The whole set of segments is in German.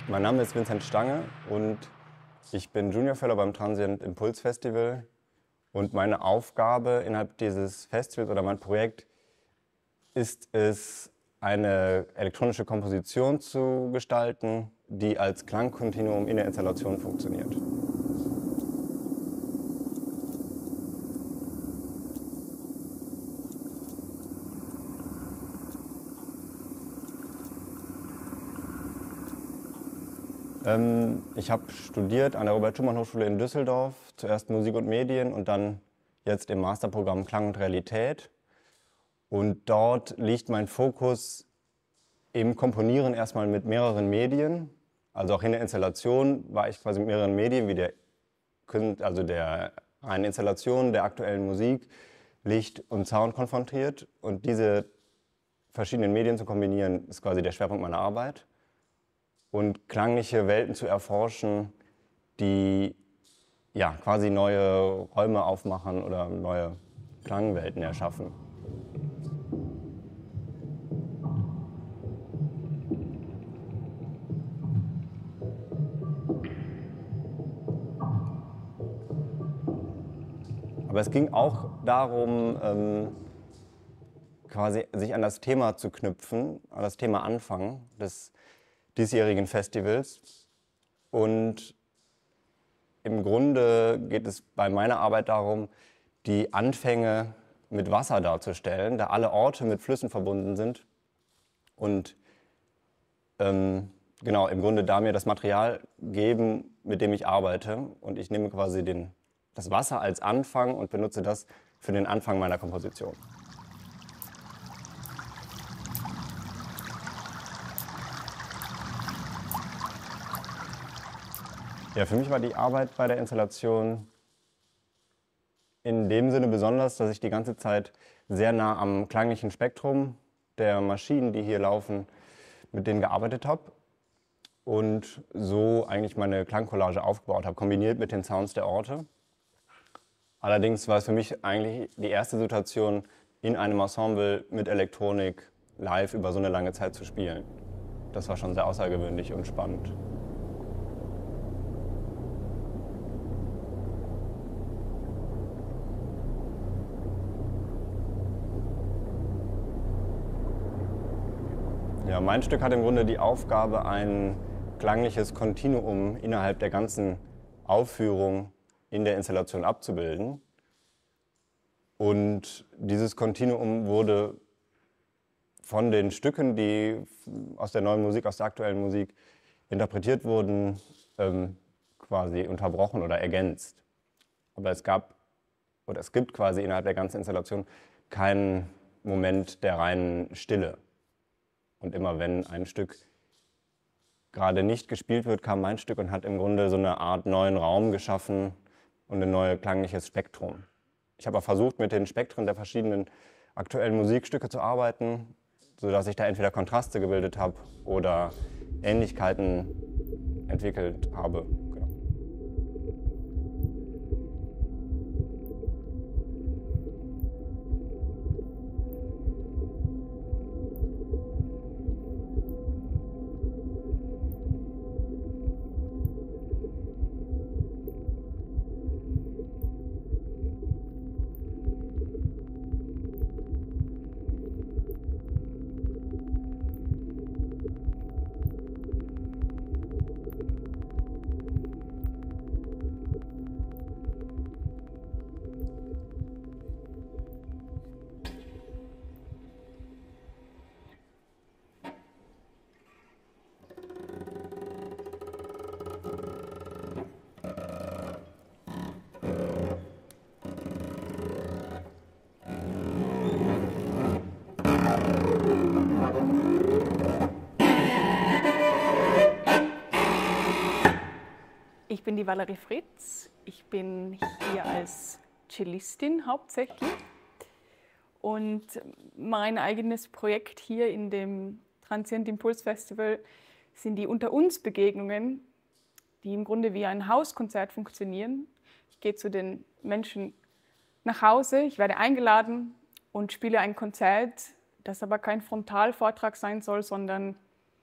Mein Name ist Vincent Stange und ich bin Junior Fellow beim Transient Impuls Festival. Und meine Aufgabe innerhalb dieses Festivals oder mein Projekt ist es, eine elektronische Komposition zu gestalten, die als Klangkontinuum in der Installation funktioniert. Ich habe studiert an der Robert-Schumann-Hochschule in Düsseldorf, zuerst Musik und Medien und dann jetzt im Masterprogramm Klang und Realität. Und dort liegt mein Fokus im Komponieren erstmal mit mehreren Medien. Also auch in der Installation war ich quasi mit mehreren Medien, wie der reinen Installation, der aktuellen Musik, Licht und Sound konfrontiert. Und diese verschiedenen Medien zu kombinieren, ist quasi der Schwerpunkt meiner Arbeit. Und klangliche Welten zu erforschen, die ja, quasi neue Räume aufmachen oder neue Klangwelten erschaffen. Aber es ging auch darum, quasi sich an das Thema zu knüpfen, an das Thema Anfang des diesjährigen Festivals. Und im Grunde geht es bei meiner Arbeit darum, die Anfänge mit Wasser darzustellen, da alle Orte mit Flüssen verbunden sind. Und genau, im Grunde da mir das Material geben, mit dem ich arbeite. Und ich nehme quasi das Wasser als Anfang und benutze das für den Anfang meiner Komposition. Ja, für mich war die Arbeit bei der Installation in dem Sinne besonders, dass ich die ganze Zeit sehr nah am klanglichen Spektrum der Maschinen, die hier laufen, mit denen gearbeitet habe und so eigentlich meine Klangcollage aufgebaut habe, kombiniert mit den Sounds der Orte. Allerdings war es für mich eigentlich die erste Situation, in einem Ensemble mit Elektronik live über so eine lange Zeit zu spielen. Das war schon sehr außergewöhnlich und spannend. Ja, mein Stück hat im Grunde die Aufgabe, ein klangliches Kontinuum innerhalb der ganzen Aufführung in der Installation abzubilden. Und dieses Kontinuum wurde von den Stücken, die aus der neuen Musik, aus der aktuellen Musik interpretiert wurden, quasi unterbrochen oder ergänzt. Aber es gibt quasi innerhalb der ganzen Installation keinen Moment der reinen Stille. Und immer wenn ein Stück gerade nicht gespielt wird, kam mein Stück und hat im Grunde so eine Art neuen Raum geschaffen und ein neues klangliches Spektrum. Ich habe auch versucht, mit den Spektren der verschiedenen aktuellen Musikstücke zu arbeiten, sodass ich da entweder Kontraste gebildet habe oder Ähnlichkeiten entwickelt habe. Genau. Ich bin die Valerie Fritz. Ich bin hier als Cellistin hauptsächlich. Und mein eigenes Projekt hier in dem Transient Impuls Festival sind die Unter-uns-Begegnungen, die im Grunde wie ein Hauskonzert funktionieren. Ich gehe zu den Menschen nach Hause, ich werde eingeladen und spiele ein Konzert, das aber kein Frontalvortrag sein soll, sondern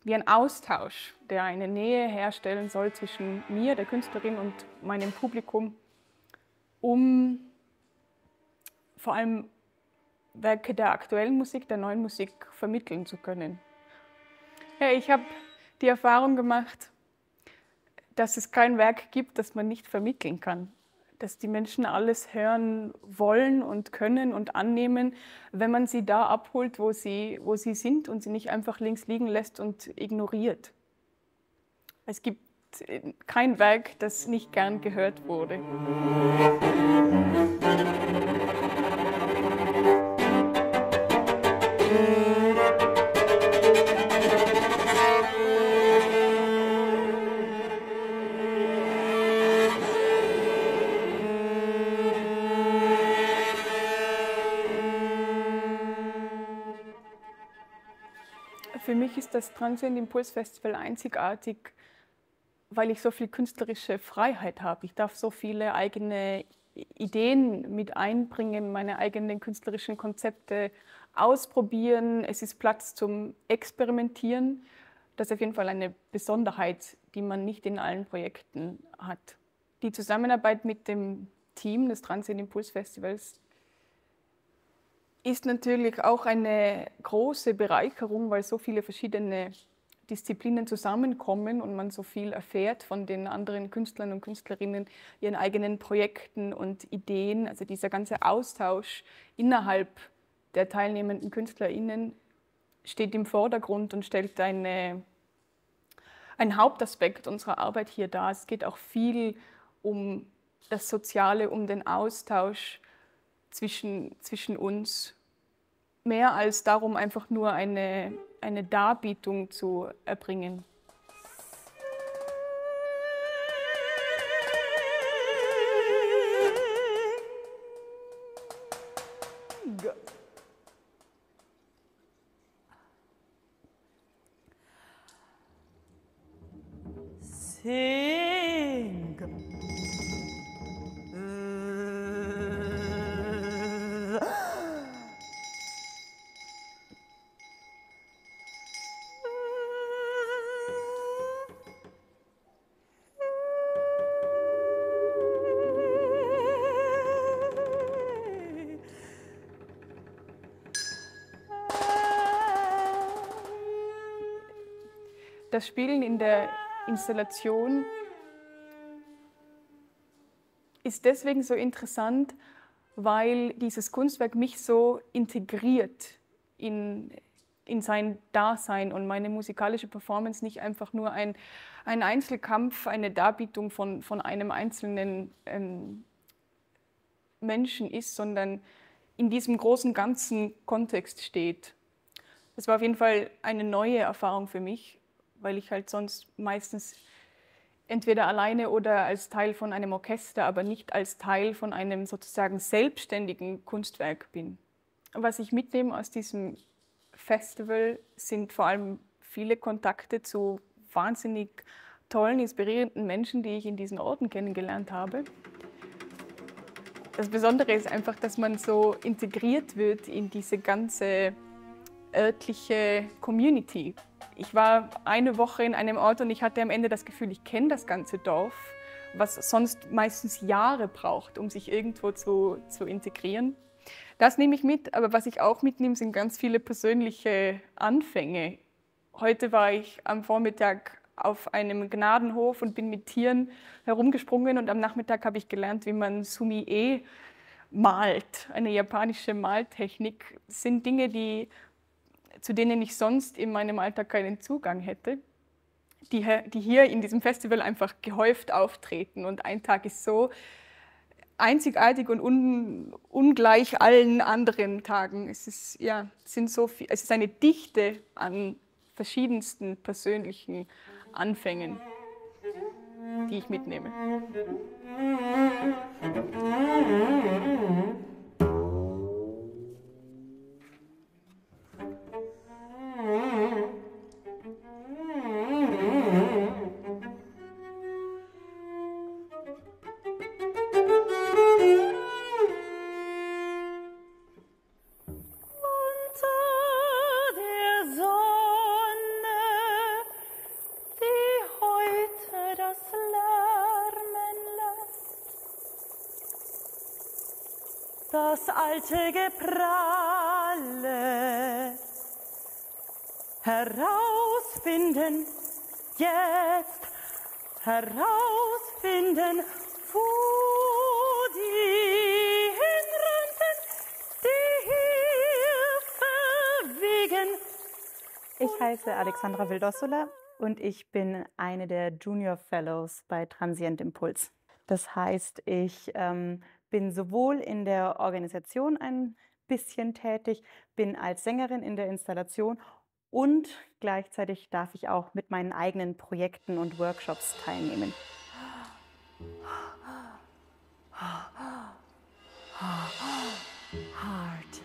wie ein Austausch, der eine Nähe herstellen soll zwischen mir, der Künstlerin, und meinem Publikum, um vor allem Werke der aktuellen Musik, der neuen Musik vermitteln zu können. Ja, ich habe die Erfahrung gemacht, dass es kein Werk gibt, das man nicht vermitteln kann. Dass die Menschen alles hören wollen und können und annehmen, wenn man sie da abholt, wo sie sind und sie nicht einfach links liegen lässt und ignoriert. Es gibt kein Werk, das nicht gern gehört wurde. Für mich ist das Transient Impuls Festival einzigartig, weil ich so viel künstlerische Freiheit habe. Ich darf so viele eigene Ideen mit einbringen, meine eigenen künstlerischen Konzepte ausprobieren. Es ist Platz zum Experimentieren. Das ist auf jeden Fall eine Besonderheit, die man nicht in allen Projekten hat. Die Zusammenarbeit mit dem Team des Transient Impuls Festivals ist natürlich auch eine große Bereicherung, weil so viele verschiedene Disziplinen zusammenkommen und man so viel erfährt von den anderen Künstlern und Künstlerinnen, ihren eigenen Projekten und Ideen. Also dieser ganze Austausch innerhalb der teilnehmenden KünstlerInnen steht im Vordergrund und stellt ein Hauptaspekt unserer Arbeit hier dar. Es geht auch viel um das Soziale, um den Austausch zwischen uns, mehr als darum, einfach nur eine Darbietung zu erbringen. Sing. Das Spielen in der Installation ist deswegen so interessant, weil dieses Kunstwerk mich so integriert in sein Dasein und meine musikalische Performance nicht einfach nur ein Einzelkampf, eine Darbietung von einem einzelnen Menschen ist, sondern in diesem großen ganzen Kontext steht. Das war auf jeden Fall eine neue Erfahrung für mich, weil ich halt sonst meistens entweder alleine oder als Teil von einem Orchester, aber nicht als Teil von einem sozusagen selbstständigen Kunstwerk bin. Was ich mitnehme aus diesem Festival sind vor allem viele Kontakte zu wahnsinnig tollen, inspirierenden Menschen, die ich in diesen Orten kennengelernt habe. Das Besondere ist einfach, dass man so integriert wird in diese ganze örtliche Community. Ich war eine Woche in einem Ort und ich hatte am Ende das Gefühl, ich kenne das ganze Dorf, was sonst meistens Jahre braucht, um sich irgendwo zu integrieren. Das nehme ich mit, aber was ich auch mitnehme, sind ganz viele persönliche Anfänge. Heute war ich am Vormittag auf einem Gnadenhof und bin mit Tieren herumgesprungen und am Nachmittag habe ich gelernt, wie man Sumi-e malt, eine japanische Maltechnik. Das sind Dinge, zu denen ich sonst in meinem Alltag keinen Zugang hätte, die hier in diesem Festival einfach gehäuft auftreten. Und ein Tag ist so einzigartig und ungleich allen anderen Tagen. Es ist eine Dichte an verschiedensten persönlichen Anfängen, die ich mitnehme. das alte Gepralle herausfinden, jetzt herausfinden, wo die hinrannten, die Hilfe wegen. Ich heiße Alexandra Vildossola und ich bin eine der Junior Fellows bei Transient Impuls. Das heißt, ich bin sowohl in der Organisation ein bisschen tätig, bin als Sängerin in der Installation und gleichzeitig darf ich auch mit meinen eigenen Projekten und Workshops teilnehmen. Heart.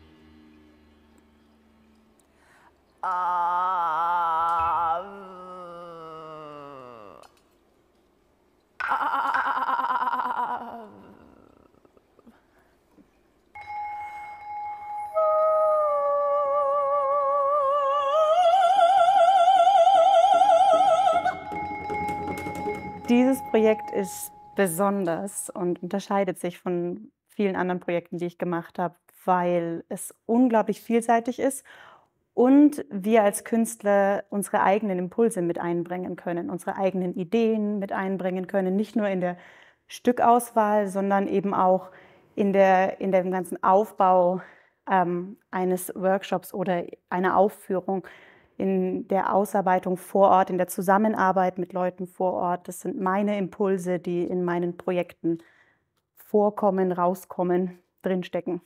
Dieses Projekt ist besonders und unterscheidet sich von vielen anderen Projekten, die ich gemacht habe, weil es unglaublich vielseitig ist und wir als Künstler unsere eigenen Impulse mit einbringen können, unsere eigenen Ideen mit einbringen können, nicht nur in der Stückauswahl, sondern eben auch in dem ganzen Aufbau eines Workshops oder einer Aufführung, in der Ausarbeitung vor Ort, in der Zusammenarbeit mit Leuten vor Ort. Das sind meine Impulse, die in meinen Projekten vorkommen, rauskommen, drinstecken.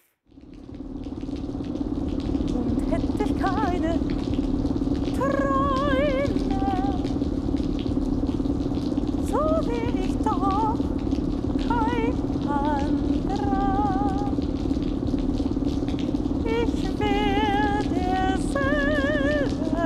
Und hätte ich keine Träume, so wär ich doch kein anderer. Ich wär derselbe.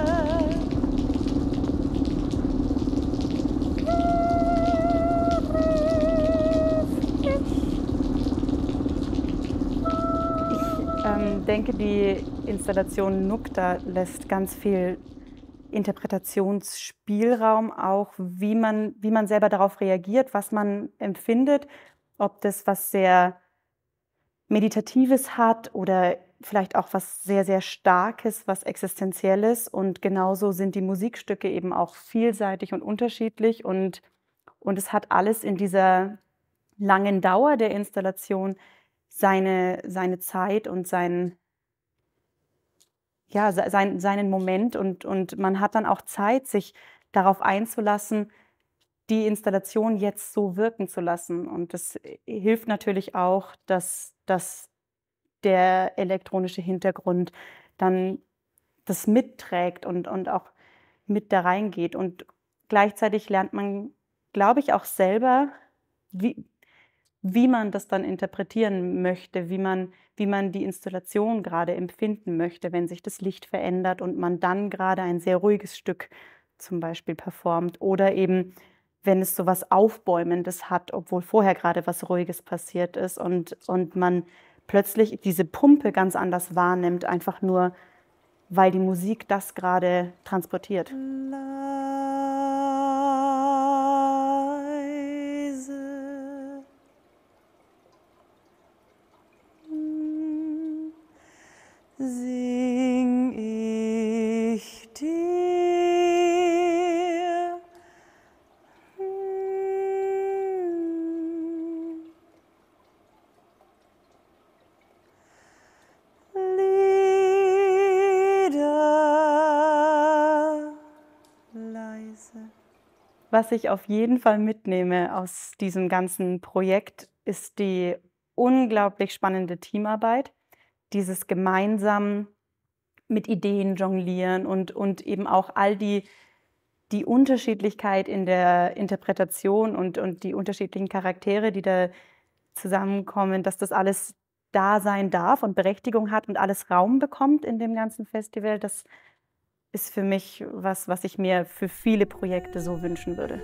Ich denke, die Installation Nukta lässt ganz viel Interpretationsspielraum, auch wie man selber darauf reagiert, was man empfindet, ob das was sehr Meditatives hat oder vielleicht auch was sehr, sehr Starkes, was Existenzielles. Und genauso sind die Musikstücke eben auch vielseitig und unterschiedlich. Und es hat alles in dieser langen Dauer der Installation seine Zeit und seinen Moment. Und man hat dann auch Zeit, sich darauf einzulassen, die Installation jetzt so wirken zu lassen. Und das hilft natürlich auch, dass der elektronische Hintergrund dann das mitträgt und auch mit da reingeht. Und gleichzeitig lernt man, glaube ich, auch selber, wie man das dann interpretieren möchte, wie man die Installation gerade empfinden möchte, wenn sich das Licht verändert und man dann gerade ein sehr ruhiges Stück zum Beispiel performt. Oder eben, wenn es so was Aufbäumendes hat, obwohl vorher gerade was Ruhiges passiert ist und man plötzlich diese Pumpe ganz anders wahrnimmt, einfach nur, weil die Musik das gerade transportiert. Leise sing ich dir. Lieder leise. Was ich auf jeden Fall mitnehme aus diesem ganzen Projekt, ist die unglaublich spannende Teamarbeit, dieses gemeinsam mit Ideen jonglieren und eben auch all die Unterschiedlichkeit in der Interpretation und die unterschiedlichen Charaktere, die da zusammenkommen, dass das alles da sein darf und Berechtigung hat und alles Raum bekommt in dem ganzen Festival. Das ist für mich was ich mir für viele Projekte so wünschen würde.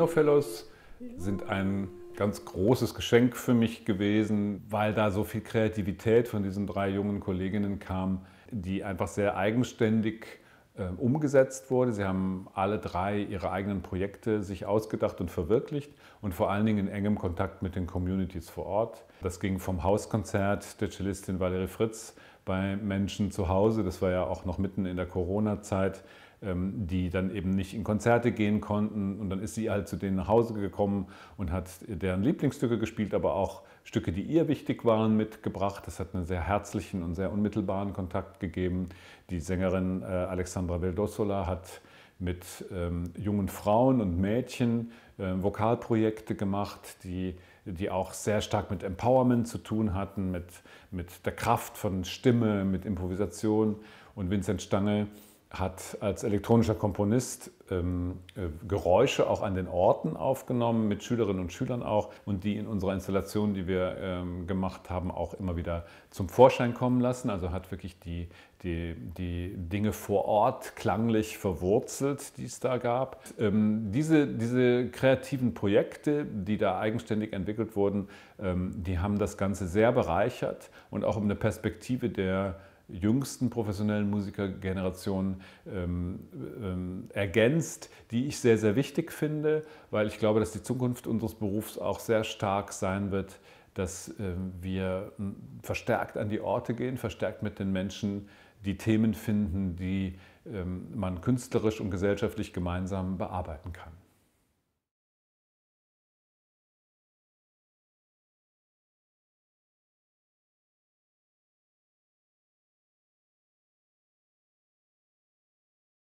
Fellows sind ein ganz großes Geschenk für mich gewesen, weil da so viel Kreativität von diesen 3 jungen Kolleginnen kam, die einfach sehr eigenständig umgesetzt wurde. Sie haben alle 3 ihre eigenen Projekte sich ausgedacht und verwirklicht und vor allen Dingen in engem Kontakt mit den Communities vor Ort. Das ging vom Hauskonzert der Cellistin Valerie Fritz bei Menschen zu Hause, das war ja auch noch mitten in der Corona-Zeit, die dann eben nicht in Konzerte gehen konnten. Und dann ist sie halt zu denen nach Hause gekommen und hat deren Lieblingsstücke gespielt, aber auch Stücke, die ihr wichtig waren, mitgebracht. Das hat einen sehr herzlichen und sehr unmittelbaren Kontakt gegeben. Die Sängerin Alexandra Veldosola hat mit jungen Frauen und Mädchen Vokalprojekte gemacht, die auch sehr stark mit Empowerment zu tun hatten, mit der Kraft von Stimme, mit Improvisation. Und Vincent Stange hat als elektronischer Komponist Geräusche auch an den Orten aufgenommen, mit Schülerinnen und Schülern auch, und die in unserer Installation, die wir gemacht haben, auch immer wieder zum Vorschein kommen lassen. Also hat wirklich die Dinge vor Ort klanglich verwurzelt, die es da gab. Diese kreativen Projekte, die da eigenständig entwickelt wurden, die haben das Ganze sehr bereichert und auch um eine Perspektive der jüngsten professionellen Musikergeneration ergänzt, die ich sehr, sehr wichtig finde, weil ich glaube, dass die Zukunft unseres Berufs auch sehr stark sein wird, dass wir verstärkt an die Orte gehen, verstärkt mit den Menschen die Themen finden, die man künstlerisch und gesellschaftlich gemeinsam bearbeiten kann.